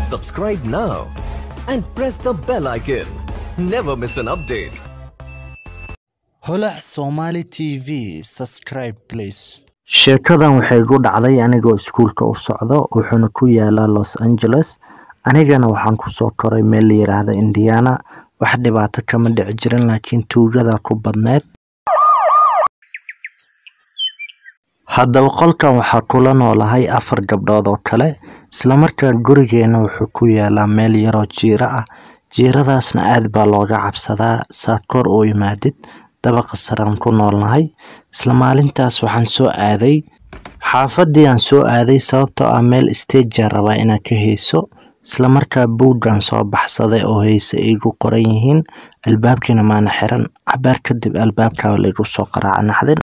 Subscribe now and press the bell icon. Never miss an update. holac Somali TV subscribe please. Sheekadan waxay igu dhacday anigoo iskuulka u socdo wuxuuna ku yaalaa Los Angeles. Anigana waxaan ku soo koray meel la yiraahdo Indiana. Wax dhibaato kama dhici jirin laakiin tuugada ku badneed. Haddaba qolkan waxaa kula noolahay 4 gabdhood oo kale. Isla markaa gurigeena wuxuu ku yaalaa meel yar oo jiira ah. Jiiradaasna aad baa looga cabsadaa saakor oo yimaadid. dabaqa saraan ku noolnahay. Isla maalintaas waxaan soo aaday xaafadii aan soo aaday sababtoo ah meel stage rabaa inaan ka heeso. Isla markaa buugan soo baxsaday oo heesa igu qoran yihiin albaabkina maana xiran. Cabaar kadib albaabka la igu soo qaraacanay.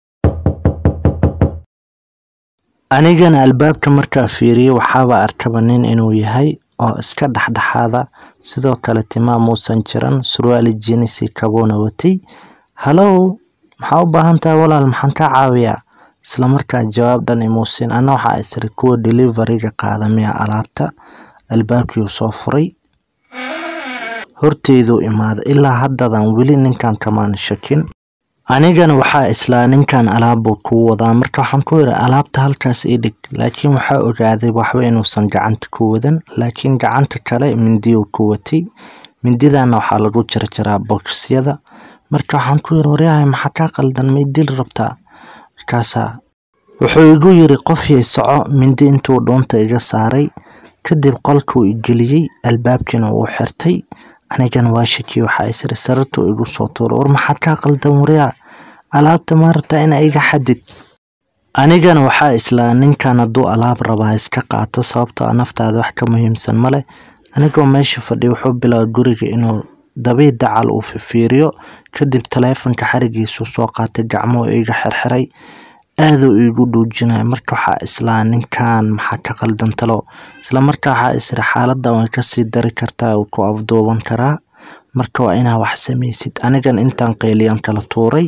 anigana albaabka markaa fiiriyo waxaaba arkaba nin inuu yahay oo iska dhaxdhaxaada sidoo kale timaa muusan jiran surwaal jeans kaboona watay. hello maxaa u baahan tahay walaal maxaan ka caawiyaa? isla markaa jawaab dhan imuusin ana waxa isri kuwa delivery-ga qaadamiya alaabta. albaabkii soo furay horteedu imaada ilaa haddadan weli ninkan kamaan shakin. anigana waxaa isla ninkan alaabo ku wadaa marka waxaan ku yiri alaabta halkaas ii dhig laakiin waxa ogaaday waxba inuusan gacanta ku wadan laakiin gacanta kale mindi uu ku watay. mindidana waxa lagu jarjaraa boxyada. marka waxaan ku yiri waryahay maxaa ka qaldan ma dil rabtaa? markaasa wuxuu igu yiri qof yey soco mindi intuu doonta iga saaray kadib qolkuu igeliyay albaabkina uu xirtay. anigana waa shaki waxa isri sarartu igu soo tuuro war maxaa ka qaldan waryaa alaabta marta in iga xadid. anigana waxa isla ninkan haduu alaab rabaa iska qaato sababtoo ah naftaada wax ka muhiimsan male. anigoo meesha fadhiyo wuxuu bilaabay guriga inuu dabiid dacal uu fiiriyo kadib taleefanka xarigiisu soo qaatay gacmo iga xirxiray aad uu igu dhuujinay. marka waxa isla ninkan maxaa ka qaldan talo isla markaa waxa isri xaaladda way ka sii dari kartaa oo ku afduuban karaa marka waa inaa wax sameysid. anigan intaan qeeliyan kala tuuray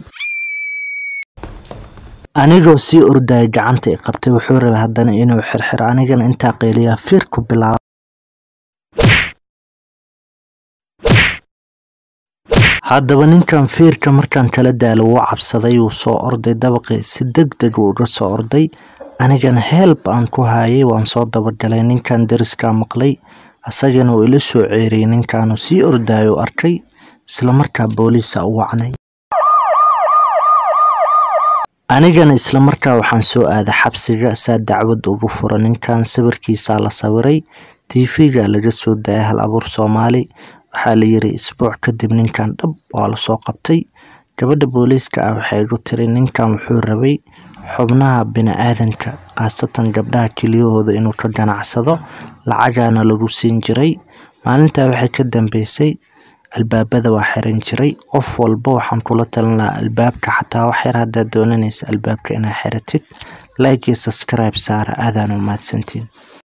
anigoo si orday gacanta i qabtay wuxuu rabay haddana inuu xirxiro anigana intaa qeeliya fiir ku bilaab. haddaba ninkan fiirka markaan kala daalo wuu cabsaday uu soo orday dabaqi si degdeg uu uga soo orday. anigana help aan ku hayay waan soo dabagalay ninkan dariska maqlay asagana uu ila soo ceeriyay ninkan si ordayo arkay isla markaa booliska u wacnay. anigana isla markaa waxaan soo aaday xabsiga saa dacwad ugu furo ninkan sawirkiisa la sawiray TV-ga laga soo daayay hal abuur Soomaali. waxaa la yiri isbuuc kadib ninkan dhab waa la soo qabtay. gabadha booliska ah waxay igu tiri ninkan wuxuu rabay xubnaha bini'aadanka qaasatan gabdhaha kiliyahooda inuu ka ganacsado lacagana lagu siin jiray. maalinta waxay ka dambeysay albaabada waa xiran jiray. qof walba waxaan kula talinayaa albaabka xataa wax yar hadda doonanaysa albaabka inaad xiratid like iyo subscribe saara aadaan u mahadsantiin.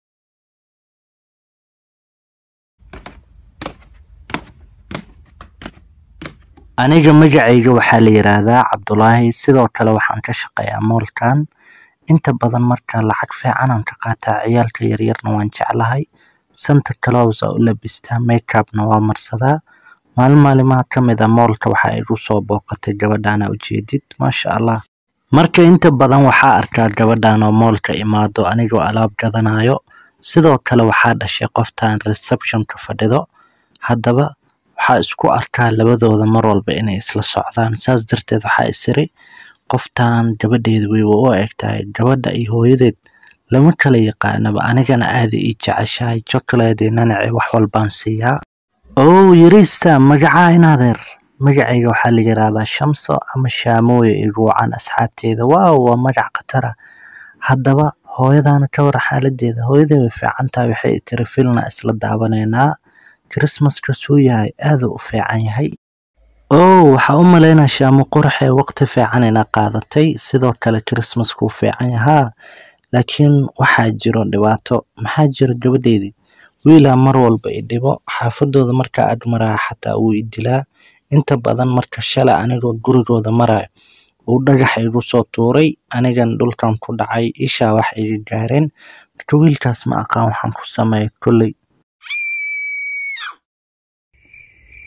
aniga magacayga waxaa la yiraahdaa Cabdullaahi sidoo kale waxaan ka shaqeeyaa moolkan. inta badan marka lacag fiican aan ka qaataa ciyaalka yar yarna waan jeclahay. Santa Claus oo labista makeup-na waa marsadaa. maalmaha kamid ah moolka waxaa igu soo booqatay gabadhan ujeedid maasha Allah. marka inta badan waxaa arkaa gabadhan oo moolka imaado anigoo alaab gadanayo. sidoo kale waxaa dhashay qoftaan reception-ka fadhido. haddaba waxaa isku arkaa labadooda mar walba inay isla socdaan saas darteed waxaa isiri qoftaan gabadheedu way u egtahay gabadha iyo hooyadeed lama kala yaqaanaba. anigana aad ii jeceshahay chocolate nanac wax walbaan siiyaa. oo yirista magaca inaadeer magacayga waxaa la yiraahdaa Shamso ama Shaamooye igu wacan asxaabteeda. waaw waa magac qatara. haddaba hooyadana ka war xaaladeeda hooyadeed way fiican tahay waxay tiri filna isla daawaneynaa Christmas-ka soo yahay aad u fiican yahay. waxa u maleynaa Shaamo qurxay waqti fiican ina qaadatay sidoo kale Christmas-ku fiican yahay laakiin waxa jiro dhibaato. maxaa jiro gabadheedii wiila mar walba i dhibo xaafadooda marka ag maraa xataa uu idilaa. inta badan marka shala anigoo gurigooda maray uu dhagax igu soo tuuray anigan dhulkan ku dhacay isha wax iga gaareen. marka wiilkaas ma aqaan waxaan ku sameeyay kulay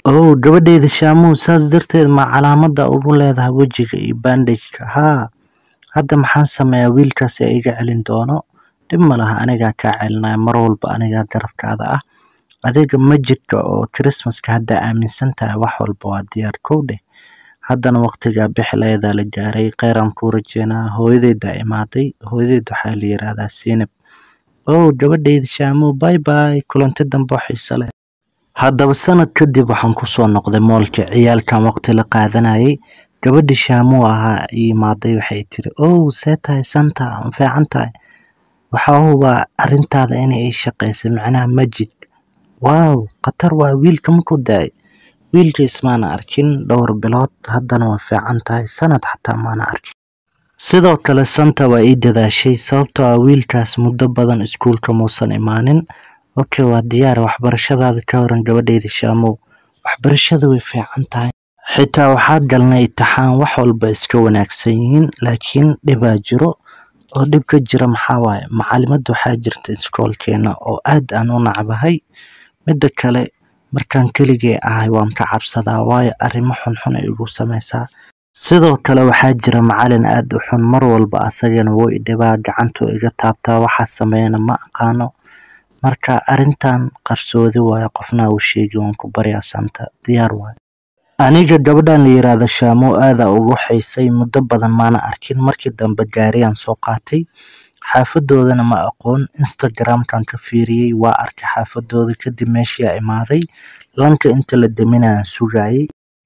oo gabadheeda Shaamu saas darteed ma calaamada ugu leedahay wajiga iyo bandage-ka haa hadda maxaan sameeyaa wiilkaas ee iga celin doono dib ma laha aniga ka celinaya mar walba aniga garabkaada ah adiga majidka oo Christmas-ka hadda aaminsan tahay wax walba waa diyaar kowde haddana waqtiga bixileeda la gaaray qeyran ku rajeynaa hooyadeeda imaaday hooyadeeda waxaa la yiraahdaa Siinab oo gabadheeda Shaamu bye bye kulanti dambe oo xiiso leh haddaba sanad kadib waxaan ku soo noqday moolka ciyaalkan waqti la qaadanayay gabadhi Shaamu ahaa imaaday waxay tiri oo seetahay santa fiican tahay waxa huwa arintaada inay shaqeysay macnaha majid waaw qatar waa wiilka ma ku daay wiilka ismaana arkin dhowr bilood haddana waa fiican tahay sanad xataa maana arkin sidoo kale santa waa ii dadaashay sababtoo ah wiilkaas muddo badan iskuulka muusan imaanin okay waa diyaar waxbarashadaada ka waran gabadheeda Shaamu waxbarashadu way fiican tahay xitaa waxaa galnay imtixaan wax walba iska wanaagsan yihiin laakiin dhibaa jiro oo dhib ka jira maxaa waaye macallimadu waxaa jirta iskoolkeena oo aad aan u nacbahay midda kale markaan keligay ahay waan ka cabsadaa waayo arrimo xunxun ay igu sameysaa sidoo kale waxaa jira macallin aad u xun mar walba asagana wuu i dhibaa gacantu iga taabtaa waxa sameeyana ma aqaano marka arintan qarsoodi waayo qofna uu sheegay waan ku baryaa santa diyaar waayo aniga gabadhan la yiraahdo Shaamu aad ugu xiisay muddo badan maana arkin markii dambe gaariyaan soo qaatay xaafadoodana ma aqoon Instagram-kan ka fiiriyay waa arkay xaafadooda kadib meeshii imaaday lanka inta la daminaan sugayay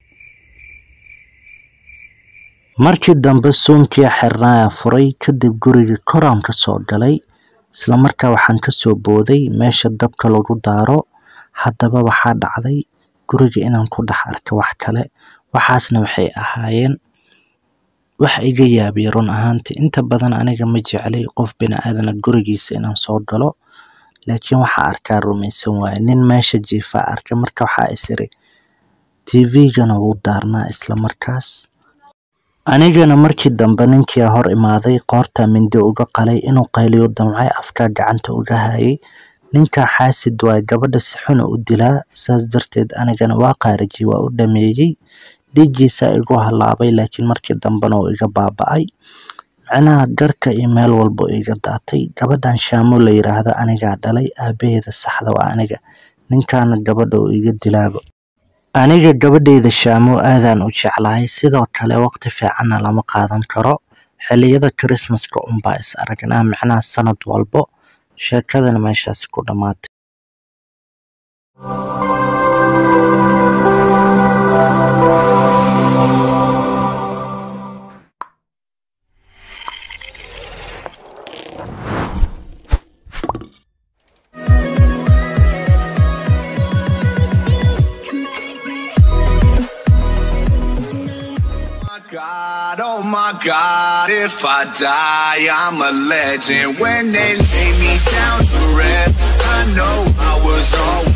markii dambe suunkii xirnaa furay kadib guriga koraan ka soo galay isla markaa waxaan ka soo booday meesha dabka lagu daaro haddaba waxaa dhacday guriga inaan ku dhex arko wax kale waxaasna waxay ahaayeen wax iga yaabay run ahaantii inta badan aniga ma jeclay qof bini'aadan gurigiisa inaan soo galo laakiin waxa arkaa rumaysan waay nin meesha jiifa arkay marka waxa isiri TV-gana wuu daarnaa isla markaas anigana markii dambe ninkii hor imaaday qoorta mindi uga qalay inuu qayliyo damcay afka gacanta uga hayay ninka xaasid waa gabadha si xun u dilaa saas darteed anigana waa qaariji waa u dhameeyay dhigiisa igu halaabay laakiin markii dambana uu iga baaba'ay macnaha garka iyo meel walba iga daatay gabadhan Shaamu la yiraahdo aniga dhalay aabaheeda saxda waa aniga ninkana gabadha uu iga dilaabo aniga gabadheeda Shaamu aadaan u jeclahay sidoo kale waqti fiican lama qaadan karo xilliyada Christmas-ka baa is aragnaa macnaha sanad walba sheekadana meeshaas ku dhamaatay God, oh my God, if I die, I'm a legend. When they lay me down to rest, I know I was always